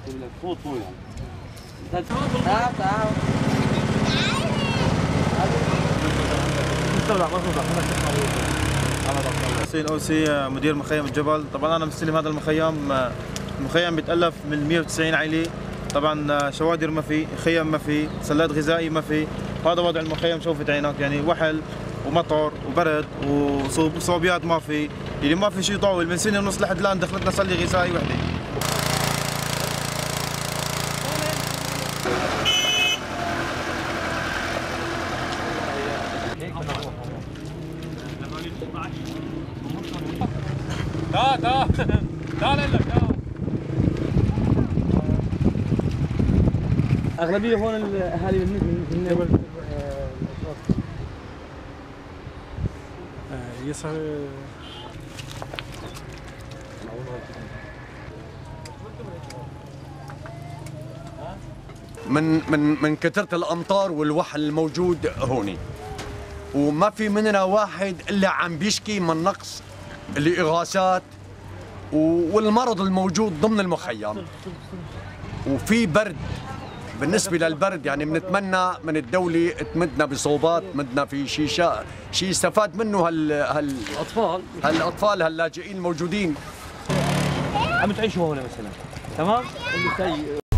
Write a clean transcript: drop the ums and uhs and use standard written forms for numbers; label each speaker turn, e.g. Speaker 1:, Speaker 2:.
Speaker 1: طول يعني. تعال
Speaker 2: حسين أوسي مدير مخيم الجبل. طبعا أنا مستلم هذا المخيم. المخيم بيتألف من 190 عائلة. طبعا شوادر ما في، خيم ما في، سلات غذائي ما في. هذا وضع المخيم شوفت عينك، يعني وحل ومطر وبرد وصوبيات ما في، يعني ما في شيء طاول. من سنة ونص لحد الآن دخلتنا سلة غذائي وحدة.
Speaker 1: تعال أغلبية هون الأهالي من جبل
Speaker 3: يسهر
Speaker 4: من كثرة الأمطار والوحل الموجود هون، وما في مننا واحد إلا عم بيشكي من نقص الإغاثات والمرض الموجود ضمن المخيم. وفي برد. بالنسبة للبرد يعني بنتمنى من الدولة تمدنا بصوبات، تمدنا في شيء يستفاد منه هالأطفال هاللاجئين الموجودين.
Speaker 1: عم تعيشوا هون مثلا، تمام؟